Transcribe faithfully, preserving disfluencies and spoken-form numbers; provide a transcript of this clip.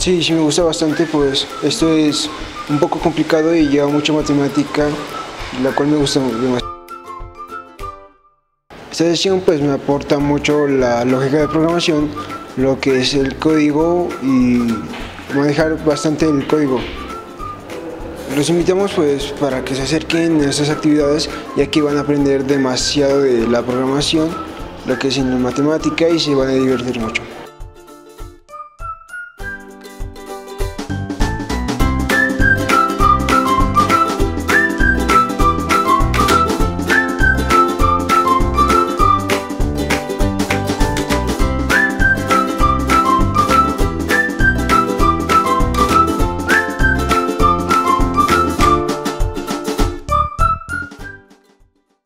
Sí, sí me gusta bastante, pues esto es un poco complicado y lleva mucha matemática, la cual me gusta demasiado. Esta sesión pues me aporta mucho la lógica de programación, lo que es el código y manejar bastante el código. Los invitamos pues para que se acerquen a estas actividades, ya que van a aprender demasiado de la programación, lo que es en la matemática, y se van a divertir mucho.